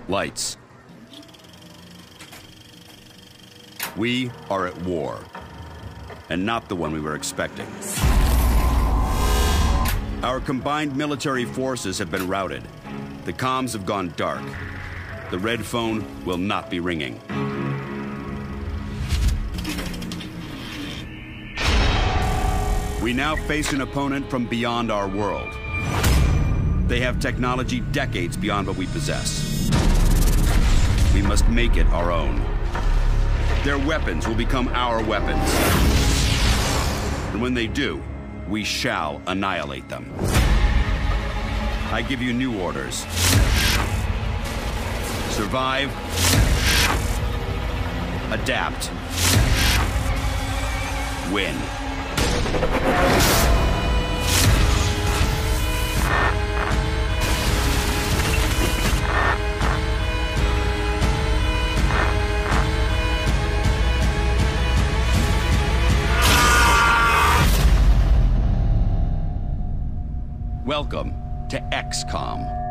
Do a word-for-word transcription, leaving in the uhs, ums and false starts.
Lights. We are at war, and not the one we were expecting. Our combined military forces have been routed. The comms have gone dark. The red phone will not be ringing. We now face an opponent from beyond our world. They have technology decades beyond what we possess. We must make it our own. Their weapons will become our weapons. And when they do, we shall annihilate them. I give you new orders. Survive. Adapt. Win. Welcome to X COM.